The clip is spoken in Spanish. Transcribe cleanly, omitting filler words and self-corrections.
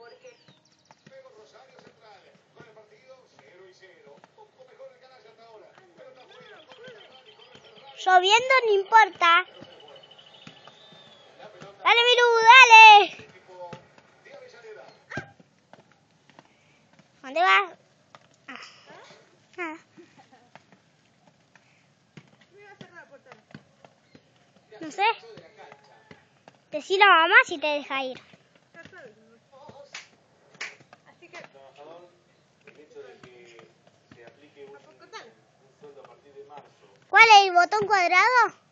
Lloviendo no importa. Dale, Miru, dale. ¿Dónde vas? No sé. Decile a mamá si te deja ir. Así que... el hecho de que se aplique un sueldo a partir de marzo. ¿Cuál es el botón cuadrado?